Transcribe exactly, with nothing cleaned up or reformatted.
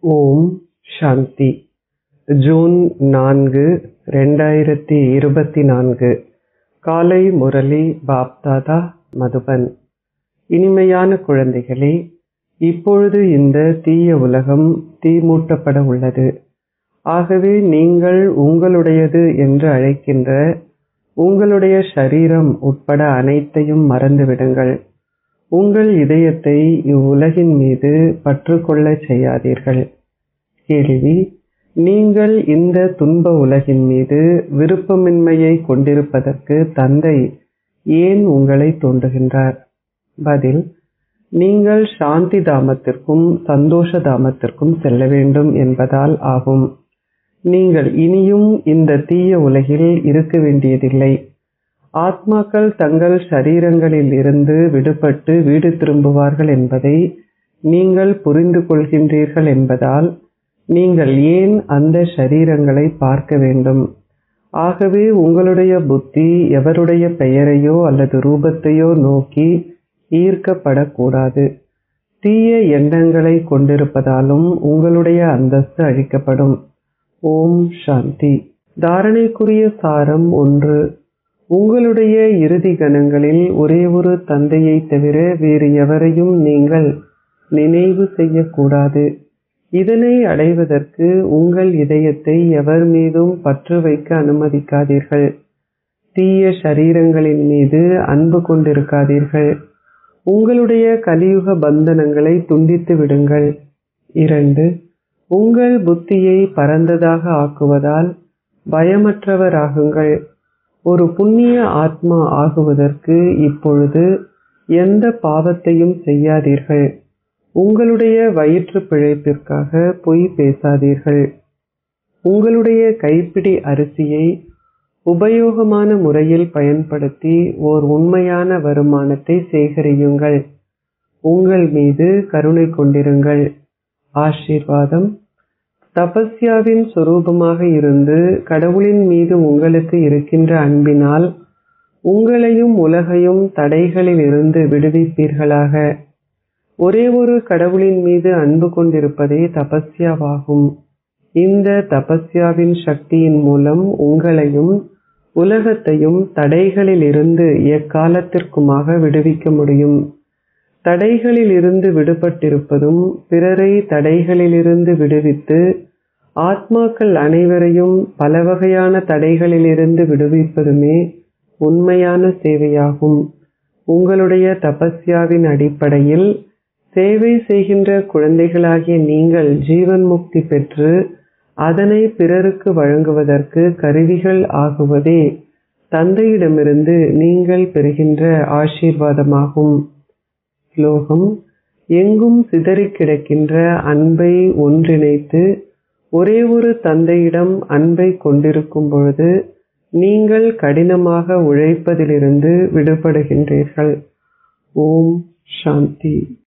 ஓம் சாந்தி. June நான்கு ரெண்டாயிரத்தி இருபத்தி நான்கு காலை முரளி பாப்தாதா மதுபன். இனிமையான குழந்தைகளே, இப்பொழுது இந்த தீய உலகம் தீமூட்டப்பட உள்ளது. ஆகவே நீங்கள் உங்களுடையது என்று அழைக்கின்ற உங்களுடைய ஷரீரம் உட்பட அனைத்தையும் மறந்துவிடுங்கள். உங்கள் இதயத்தை இவ்வுலகின் மீது பற்று கொள்ளச் செய்யாதீர்கள். கேள்வி: நீங்கள் இந்த துன்ப உலகின் மீது விருப்பமின்மையை கொண்டிருப்பதற்கு தந்தை ஏன் உங்களை தூண்டுகின்றார்? பதில்: நீங்கள் சாந்தி தாமத்திற்கும் சந்தோஷ தாமத்திற்கும் செல்ல வேண்டும் என்பதால் ஆகும். நீங்கள் இனியும் இந்த தீய உலகில் இருக்க வேண்டியதில்லை. ஆத்மாக்கள் தங்கள் ஷரீரங்களில் இருந்து விடுபட்டு வீடு திரும்புவார்கள் என்பதை நீங்கள் புரிந்து கொள்கின்றீர்கள் என்பதால் நீங்கள் ஏன் அந்த ஷரீரங்களை பார்க்க வேண்டும்? ஆகவே உங்களுடைய புத்தி எவருடைய பெயரையோ அல்லது ரூபத்தையோ நோக்கி ஈர்க்கப்படக்கூடாது. தீய எண்ணங்களை கொண்டிருப்பதாலும் உங்களுடைய அந்தஸ்து அழிக்கப்படும். ஓம் சாந்தி. தாரணைக்குரிய சாரம் ஒன்று. உங்களுடைய இறுதி கணங்களில் ஒரே ஒரு தந்தையை தவிர வேறு எவரையும் நீங்கள் நினைவு செய்யக்கூடாது. இதனை அடைவதற்கு உங்கள் இதயத்தை எவர் மீதும் பற்று வைக்க அனுமதிக்காதீர்கள். தீய ஷரீரங்களின் மீது அன்பு கொண்டிருக்காதீர்கள். உங்களுடைய கலியுக பந்தனங்களை துண்டித்து விடுங்கள். இரண்டு. உங்கள் புத்தியை பரந்ததாக ஆக்குவதால் பயமற்றவராகுங்கள். ஒரு புண்ணிய ஆத்மா ஆகுவதற்கு இப்பொழுது எந்த பாவத்தையும் செய்யாதீர்கள். உங்களுடைய வயிற்று பிழைப்பிற்காக பொய் பேசாதீர்கள். உங்களுடைய கைப்பிடி அரிசியை உபயோகமான முறையில் பயன்படுத்தி ஓர் உண்மையான வருமானத்தை சேகரியுங்கள். உங்கள் மீது கருணை கொண்டிருங்கள். ஆசீர்வாதம். தபஸ்யாவின் சொரூபமாக இருந்து கடவுளின் மீது உங்களுக்கு இருக்கின்ற அன்பினால் உங்களையும் உலகையும் தடைகளில் இருந்து விடுவிப்பீர்களாக. ஒரே ஒரு கடவுளின் மீது அன்பு கொண்டிருப்பதே தபஸ்யாவாகும். இந்த தபஸ்யாவின் சக்தியின் மூலம் உங்களையும் உலகத்தையும் தடைகளில் இருந்து எக்காலத்திற்குமாக விடுவிக்க முடியும். தடைகளில் இருந்து விடுபட்டிருப்பதும் பிறரை தடைகளிலிருந்து விடுவித்து ஆத்மாக்கள் அனைவரையும் பல வகையான தடைகளிலிருந்து விடுவிப்பதுமே உண்மையான சேவையாகும். உங்களுடைய தபஸ்யாவின் அடிப்படையில் சேவை செய்கின்ற குழந்தைகளாகிய நீங்கள் ஜீவன் முக்தி பெற்று அதனை பிறருக்கு வழங்குவதற்கு கருவிகள் ஆகுவதே தந்தையிடமிருந்து நீங்கள் பெறுகின்ற ஆசீர்வாதமாகும். ஸ்லோகம்: எங்கும் சிதறிக் கிடக்கின்ற அன்பை ஒன்றிணைத்து ஒரே ஒரு தந்தையிடம் அன்பை கொண்டிருக்கும் பொழுது நீங்கள் கடினமாக உழைப்பதிலிருந்து விடுபடுகின்றீர்கள். ஓம் சாந்தி.